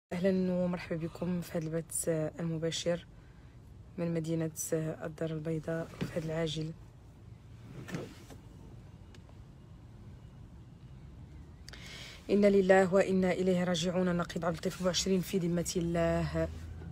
أهلا ومرحبا بكم في هذا البث المباشر من مدينة الدار البيضاء في هذا العاجل. إنا لله وإنا إليه راجعون. نقيب عبد اللطيف ب 20 في ذمة الله.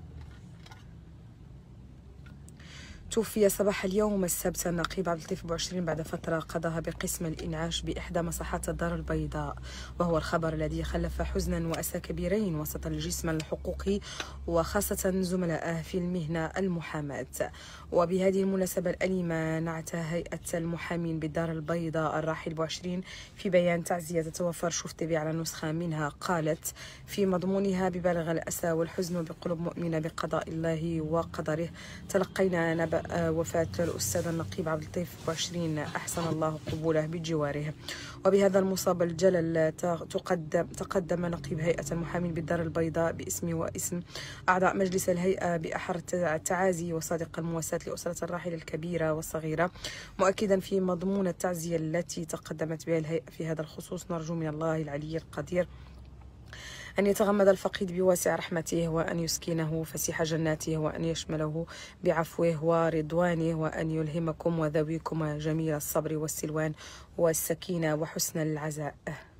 توفي صباح اليوم السبت النقيب عبد اللطيف ب 20 بعد فترة قضاها بقسم الإنعاش بإحدى مصحات الدار البيضاء، وهو الخبر الذي خلف حزنا وأسى كبيرين وسط الجسم الحقوقي وخاصة زملائه في المهنة المحاماة. وبهذه المناسبة الأليمة نعت هيئة المحامين بالدار البيضاء الراحل ب 20 في بيان تعزية تتوفر شوف تبي على نسخة منها، قالت في مضمونها: ببالغ الأسى والحزن وبقلوب مؤمنة بقضاء الله وقدره تلقينا نبأ وفاة الأستاذ النقيب عبد اللطيف ب 20 أحسن الله قبوله بجواره. وبهذا المصاب الجلل تقدم نقيب هيئة المحامين بالدار البيضاء باسمي واسم أعضاء مجلس الهيئة بأحر التعازي وصادق المواساة لأسرة الراحل الكبيرة والصغيرة، مؤكدا في مضمون التعزية التي تقدمت بها الهيئة في هذا الخصوص: نرجو من الله العلي القدير أن يتغمد الفقيد بواسع رحمته، وأن يسكنه فسيح جناته، وأن يشمله بعفوه ورضوانه، وأن يلهمكم وذويكم جميل الصبر والسلوان والسكينة وحسن العزاء.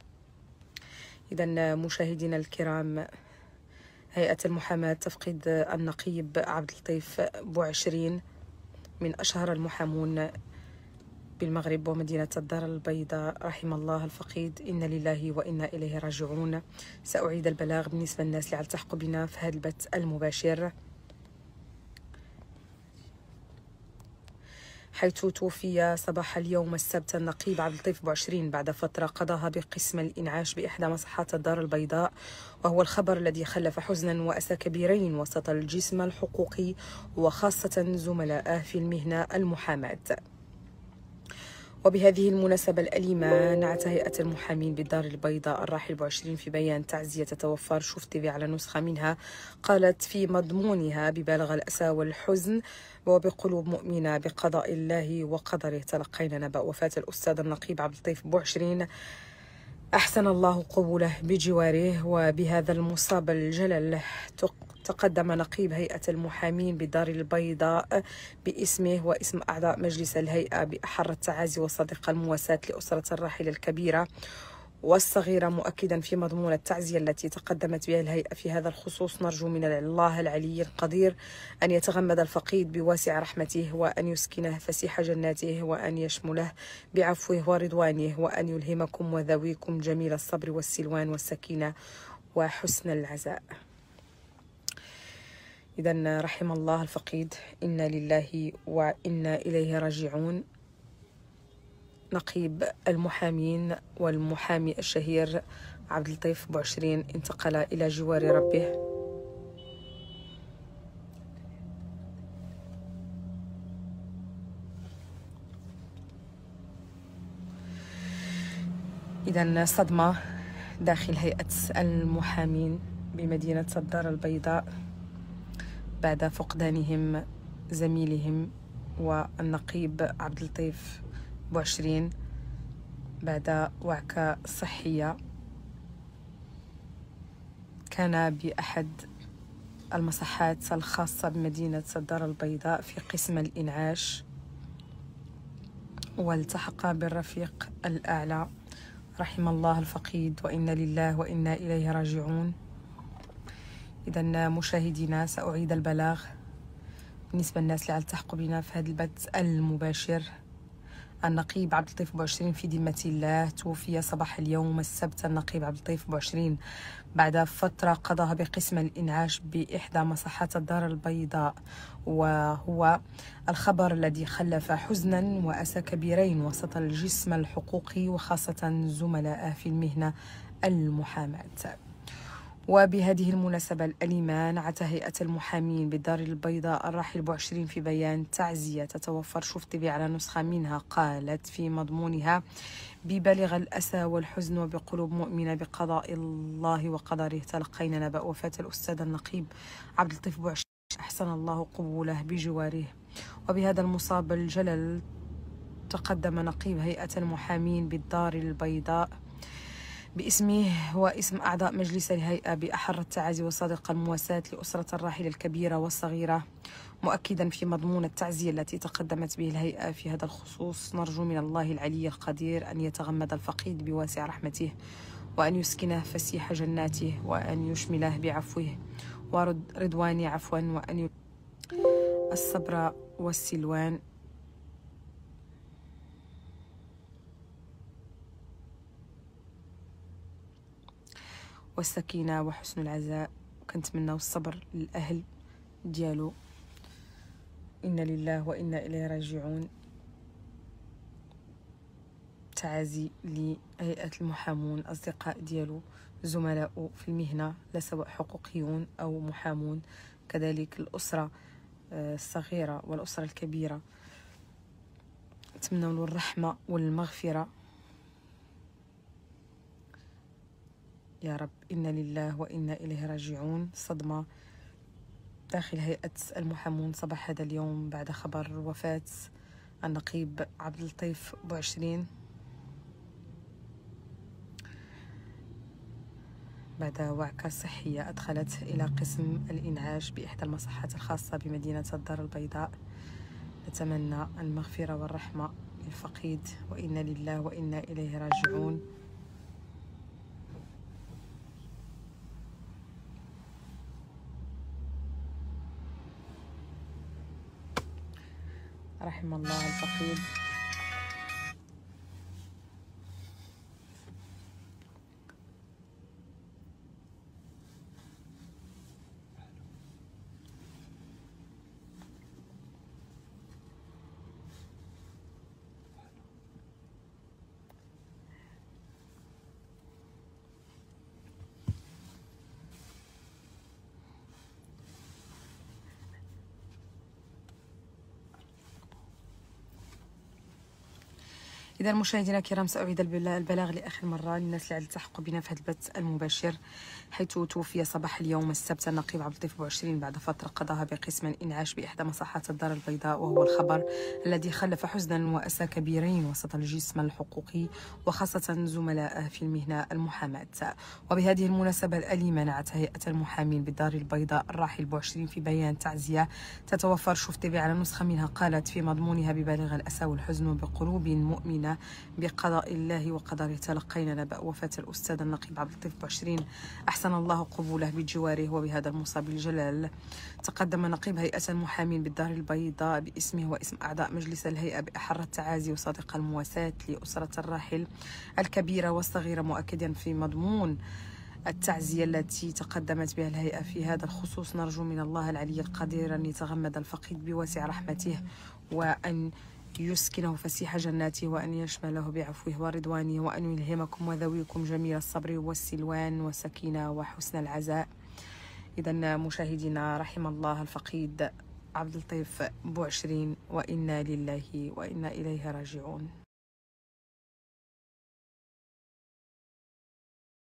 إذن مشاهدينا الكرام، هيئة المحاماة تفقد النقيب عبد اللطيف ب 20 من أشهر المحامون بالمغرب ومدينة الدار البيضاء. رحم الله الفقيد. إنا لله وإنا إليه راجعون. سأعيد البلاغ بالنسبة للناس اللي تلحقوا بنا في هذا البث المباشر. حيث توفي صباح اليوم السبت النقيب عبد اللطيف ب 20 بعد فترة قضاها بقسم الإنعاش بإحدى مصحات الدار البيضاء، وهو الخبر الذي خلف حزنا وأسى كبيرين وسط الجسم الحقوقي وخاصة زملائه في المهنة المحاماة. وبهذه المناسبة الأليمة نعت هيئة المحامين بالدار البيضاء الراحل ب 20 في بيان تعزية تتوفر شوف تبي على نسخة منها، قالت في مضمونها: ببالغ الأسى والحزن وبقلوب مؤمنة بقضاء الله وقدره تلقينا نبأ وفاة الأستاذ النقيب عبد اللطيف ب 20 أحسن الله قبوله بجواره. وبهذا المصاب الجلل تقدم نقيب هيئة المحامين بالدار البيضاء باسمه واسم أعضاء مجلس الهيئة بأحر التعازي وصادق المواساة لأسرة الراحل الكبيرة والصغيرة، مؤكدا في مضمون التعزية التي تقدمت بها الهيئة في هذا الخصوص: نرجو من الله العلي القدير أن يتغمد الفقيد بواسع رحمته، وأن يسكنه فسيح جناته، وأن يشمله بعفوه ورضوانه، وأن يلهمكم وذويكم جميل الصبر والسلوان والسكينة وحسن العزاء. إذن رحم الله الفقيد. إنا لله وإنا إليه راجعون. نقيب المحامين والمحامي الشهير عبد اللطيف ب 20 انتقل إلى جوار ربه. إذن صدمة داخل هيئة المحامين بمدينة الدار البيضاء بعد فقدانهم زميلهم والنقيب عبد اللطيف ب 20 بعد وعكة صحية كان بأحد المصحات الخاصة بمدينة الدار البيضاء في قسم الإنعاش، والتحق بالرفيق الأعلى. رحم الله الفقيد وإنا لله وإنا إليه راجعون. إذن مشاهدينا، سأعيد البلاغ بالنسبة للناس اللي التحقوا بنا في هذا البث المباشر. النقيب عبد اللطيف ب 20 في ذمة الله. توفي صباح اليوم السبت النقيب عبد اللطيف ب 20 بعد فترة قضاها بقسم الإنعاش بإحدى مصحات الدار البيضاء، وهو الخبر الذي خلف حزنا وأسى كبيرين وسط الجسم الحقوقي وخاصة زملائه في المهنة المحاماة. وبهذه المناسبة الأليمة نعت هيئة المحامين بالدار البيضاء الراحل ب 20 في بيان تعزية تتوفر شوف تبي على نسخة منها، قالت في مضمونها: ببالغ الأسى والحزن وبقلوب مؤمنة بقضاء الله وقدره تلقينا نبأ وفاة الأستاذ النقيب عبد اللطيف ب 20 أحسن الله قبوله بجواره. وبهذا المصاب الجلل تقدم نقيب هيئة المحامين بالدار البيضاء باسمه واسم أعضاء مجلس الهيئة بأحر التعازي وصادق المواساة لأسرة الراحل الكبيرة والصغيرة، مؤكدا في مضمون التعزية التي تقدمت به الهيئة في هذا الخصوص: نرجو من الله العلي القدير أن يتغمد الفقيد بواسع رحمته، وأن يسكنه فسيح جناته، وأن يشمله بعفوه ورضوانه عفوا، وأن الصبر والسلوان والسكينة وحسن العزاء. وكنتمناو الصبر للأهل ديالو. إنا لله وإنا إليه راجعون. تعازي لهيئة المحامون، أصدقاء ديالو، زملاء في المهنة، لا سواء حقوقيون أو محامون، كذلك الأسرة الصغيرة والأسرة الكبيرة. نتمنى له الرحمة والمغفرة يا رب. إنا لله وإنا إليه راجعون. صدمة داخل هيئة المحامون صباح هذا اليوم بعد خبر وفاة النقيب عبد اللطيف بوعشرين بعد وعكة صحية أدخلت إلى قسم الإنعاش بإحدى المصحات الخاصة بمدينة الدار البيضاء. نتمنى المغفرة والرحمة للفقيد، وإنا لله وإنا إليه راجعون. رحم الله الفقيد. إذا مشاهدينا الكرام، سأعيد البلاغ لآخر مرة للناس اللي التحقوا بنا في هذا البث المباشر، حيث توفي صباح اليوم السبت النقيب عبد اللطيف بوعشرين بعد فترة قضاها بقسم الإنعاش بإحدى مصحات الدار البيضاء، وهو الخبر الذي خلف حزنا وأسى كبيرين وسط الجسم الحقوقي وخاصة زملائه في المهنة المحاماة. وبهذه المناسبة الأليمة نعت هيئة المحامين بالدار البيضاء الراحل بوعشرين في بيان تعزية تتوفر شفتي على نسخة منها، قالت في مضمونها: ببالغ الأسى والحزن وبقلوب مؤمنة بقضاء الله وقدره تلقينا نبأ وفاة الأستاذ النقيب عبد اللطيف بوعشرين، أحسن الله قبوله بجواره. وبهذا المصاب الجلال تقدم نقيب هيئة المحامين بالدار البيضاء باسمه واسم أعضاء مجلس الهيئة بأحر التعازي وصادق المواساة لأسرة الراحل الكبيرة والصغيرة، مؤكدا في مضمون التعزية التي تقدمت بها الهيئة في هذا الخصوص: نرجو من الله العلي القدير أن يتغمد الفقيد بواسع رحمته، وأن يسكنه فسيح جناته، وأن يشمله بعفوه ورضوانه، وأن يلهمكم وذويكم جميل الصبر والسلوان والسكينة وحسن العزاء. إذا مشاهدينا، رحم الله الفقيد عبد اللطيف بوعشرين، وإنا لله وإنا إليه راجعون.